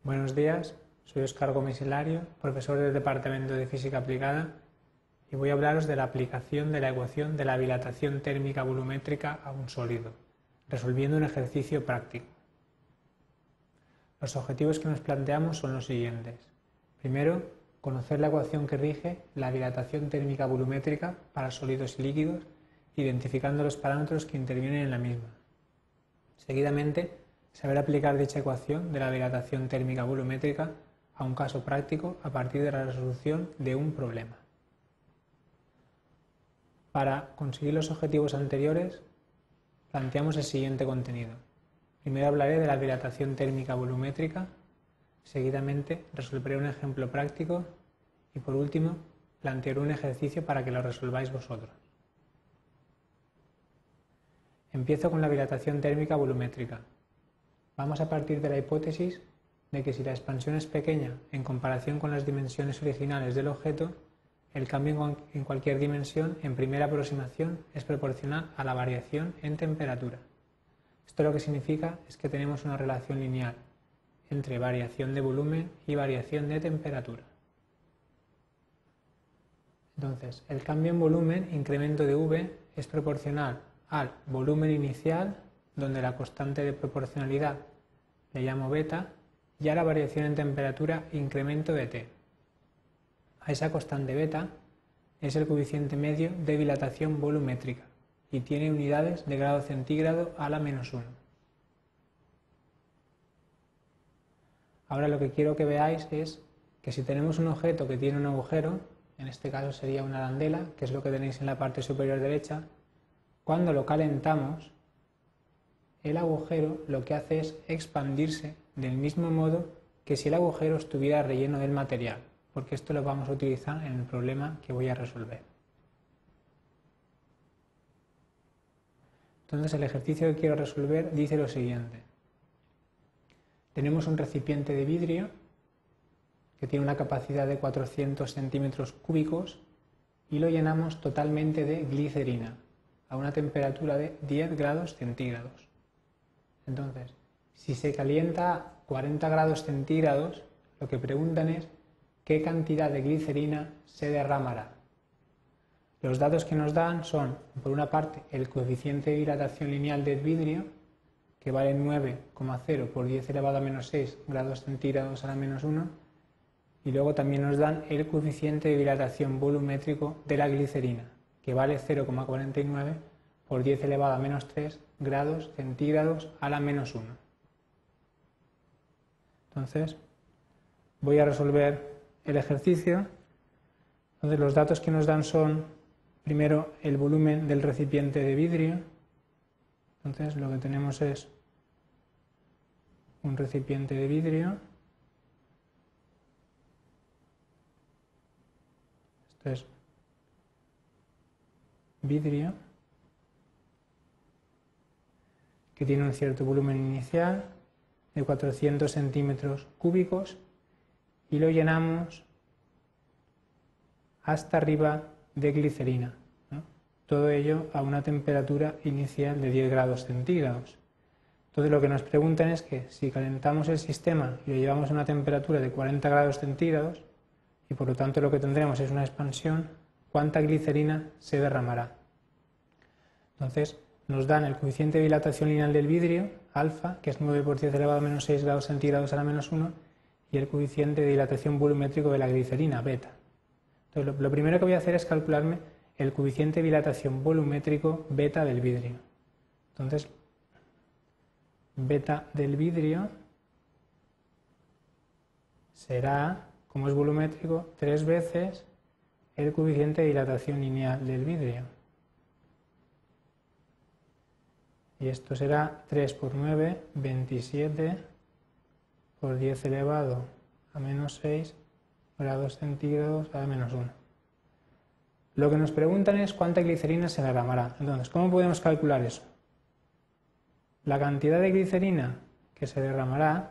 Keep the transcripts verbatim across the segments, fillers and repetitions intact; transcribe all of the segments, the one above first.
Buenos días, soy Óscar Gómez Hilario, profesor del Departamento de Física Aplicada, y voy a hablaros de la aplicación de la ecuación de la dilatación térmica volumétrica a un sólido, resolviendo un ejercicio práctico. Los objetivos que nos planteamos son los siguientes. Primero, conocer la ecuación que rige la dilatación térmica volumétrica para sólidos y líquidos, identificando los parámetros que intervienen en la misma. Seguidamente, saber aplicar dicha ecuación de la dilatación térmica volumétrica a un caso práctico a partir de la resolución de un problema. Para conseguir los objetivos anteriores, planteamos el siguiente contenido. Primero hablaré de la dilatación térmica volumétrica, seguidamente resolveré un ejemplo práctico y por último plantearé un ejercicio para que lo resolváis vosotros. Empiezo con la dilatación térmica volumétrica. Vamos a partir de la hipótesis de que si la expansión es pequeña en comparación con las dimensiones originales del objeto, el cambio en cualquier dimensión en primera aproximación es proporcional a la variación en temperatura. Esto lo que significa es que tenemos una relación lineal entre variación de volumen y variación de temperatura. Entonces, el cambio en volumen, incremento de V, es proporcional al volumen inicial, donde la constante de proporcionalidad le llamo beta, y a la variación en temperatura, incremento de T. A esa constante beta es el coeficiente medio de dilatación volumétrica y tiene unidades de grado centígrado a la menos uno. Ahora lo que quiero que veáis es que si tenemos un objeto que tiene un agujero, en este caso sería una arandela, que es lo que tenéis en la parte superior derecha, cuando lo calentamos, el agujero lo que hace es expandirse del mismo modo que si el agujero estuviera relleno del material, porque esto lo vamos a utilizar en el problema que voy a resolver. Entonces el ejercicio que quiero resolver dice lo siguiente. Tenemos un recipiente de vidrio que tiene una capacidad de cuatrocientos centímetros cúbicos y lo llenamos totalmente de glicerina a una temperatura de diez grados centígrados. Entonces, si se calienta a cuarenta grados centígrados, lo que preguntan es qué cantidad de glicerina se derramará. Los datos que nos dan son, por una parte, el coeficiente de dilatación lineal del vidrio, que vale nueve coma cero por diez elevado a menos seis grados centígrados a la menos uno, y luego también nos dan el coeficiente de dilatación volumétrico de la glicerina, que vale cero coma cuarenta y nueve por diez elevado a menos tres grados centígrados a la menos uno. Entonces, voy a resolver el ejercicio. Entonces, los datos que nos dan son, primero, el volumen del recipiente de vidrio. Entonces, lo que tenemos es un recipiente de vidrio. Esto es vidrio, que tiene un cierto volumen inicial de cuatrocientos centímetros cúbicos y lo llenamos hasta arriba de glicerina, ¿no? Todo ello a una temperatura inicial de diez grados centígrados. Entonces lo que nos preguntan es que si calentamos el sistema y lo llevamos a una temperatura de cuarenta grados centígrados y por lo tanto lo que tendremos es una expansión, ¿cuánta glicerina se derramará? Entonces nos dan el coeficiente de dilatación lineal del vidrio, alfa, que es nueve por diez elevado a menos seis grados centígrados a la menos uno, y el coeficiente de dilatación volumétrico de la glicerina, beta. Entonces, lo, lo primero que voy a hacer es calcularme el coeficiente de dilatación volumétrico beta del vidrio. Entonces, beta del vidrio será, como es volumétrico, tres veces el coeficiente de dilatación lineal del vidrio. Y esto será tres por nueve, veintisiete por diez elevado a menos seis grados centígrados a menos uno. Lo que nos preguntan es cuánta glicerina se derramará. Entonces, ¿cómo podemos calcular eso? La cantidad de glicerina que se derramará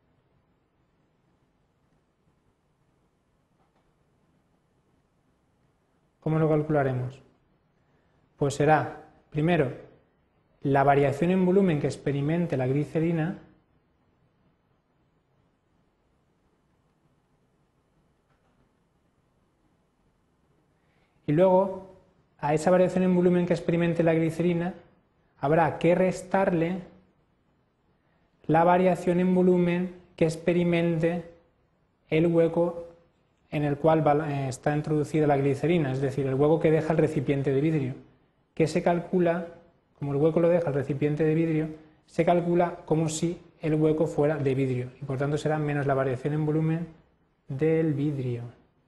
¿cómo lo calcularemos? Pues será, primero, la variación en volumen que experimente la glicerina Y luego, a esa variación en volumen que experimente la glicerina, habrá que restarle la variación en volumen que experimente el hueco en el cual está introducida la glicerina, es decir, el hueco que deja el recipiente de vidrio, que se calcula, como el hueco lo deja el recipiente de vidrio, se calcula como si el hueco fuera de vidrio, y por tanto será menos la variación en volumen del vidrio.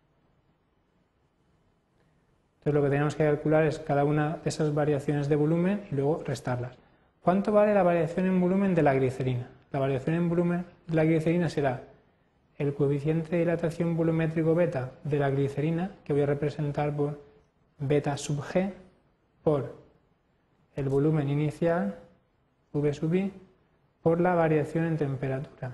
Entonces lo que tenemos que calcular es cada una de esas variaciones de volumen y luego restarlas. ¿Cuánto vale la variación en volumen de la glicerina? La variación en volumen de la glicerina será el coeficiente de dilatación volumétrico beta de la glicerina, que voy a representar por beta sub g, por el volumen inicial, V sub I, por la variación en temperatura.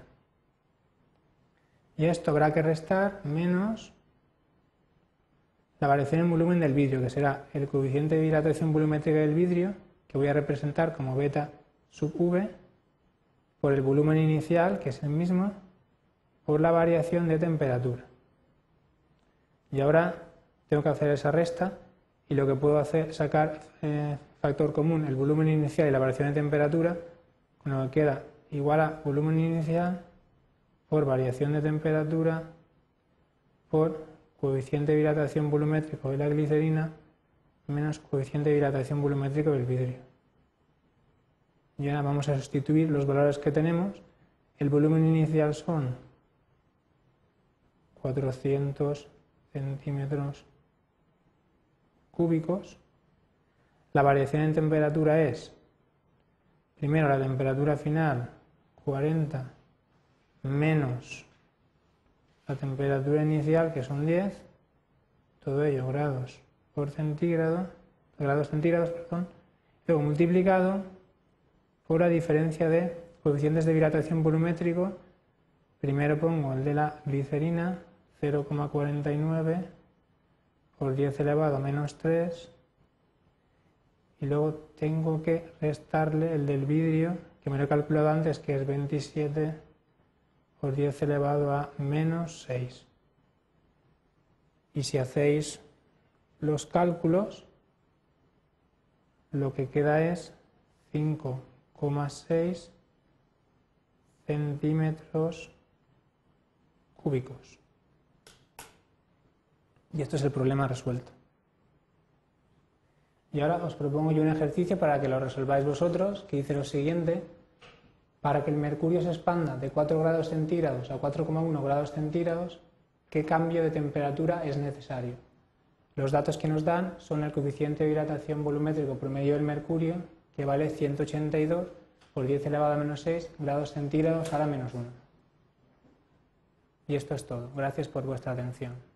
Y esto habrá que restar menos la variación en volumen del vidrio, que será el coeficiente de dilatación volumétrica del vidrio, que voy a representar como beta sub V, por el volumen inicial, que es el mismo, por la variación de temperatura. Y ahora tengo que hacer esa resta, y lo que puedo hacer es sacar eh, factor común, el volumen inicial y la variación de temperatura, con lo que queda igual a volumen inicial por variación de temperatura por coeficiente de dilatación volumétrico de la glicerina menos coeficiente de dilatación volumétrico del vidrio. Y ahora vamos a sustituir los valores que tenemos. El volumen inicial son cuatrocientos centímetros cúbicos. La variación en temperatura es, primero la temperatura final, cuarenta, menos la temperatura inicial, que son diez, todo ello grados por centígrado, grados centígrados, perdón, luego multiplicado por la diferencia de coeficientes de dilatación volumétrico. Primero pongo el de la glicerina, cero coma cuarenta y nueve por diez elevado a menos tres, y luego tengo que restarle el del vidrio, que me lo he calculado antes, que es veintisiete por diez elevado a menos seis. Y si hacéis los cálculos, lo que queda es cinco coma seis centímetros cúbicos. Y esto es el problema resuelto. Y ahora os propongo yo un ejercicio para que lo resolváis vosotros, que dice lo siguiente: para que el mercurio se expanda de cuatro grados centígrados a cuatro coma uno grados centígrados, ¿qué cambio de temperatura es necesario? Los datos que nos dan son el coeficiente de dilatación volumétrico promedio del mercurio, que vale ciento ochenta y dos por diez elevado a menos seis grados centígrados a la menos uno. Y esto es todo. Gracias por vuestra atención.